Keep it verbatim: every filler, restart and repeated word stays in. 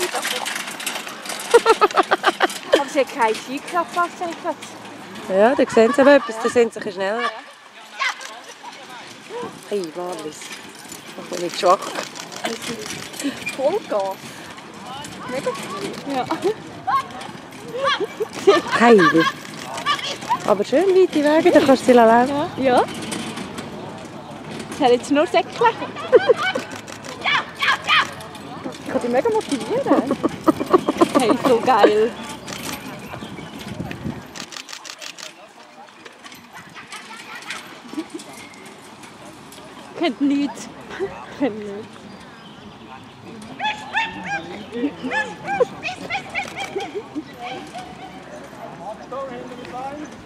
Aber sie hat keinen Skikraftwasser. Ja, da sehen sie aber etwas, da sind sie ein bisschen schneller. Hey, Marlies. Ich bin nicht schwach. Sie gibt Vollgas. Mega viel. Ja. Heidi. Aber schön weite Wege, da kannst du sie laufen. Ja. Ja. Das hat jetzt nur Säckchen. Ich kann dich mega motivieren. Hey, so geil. Kennt nichts. Kennt nichts. Story in the line.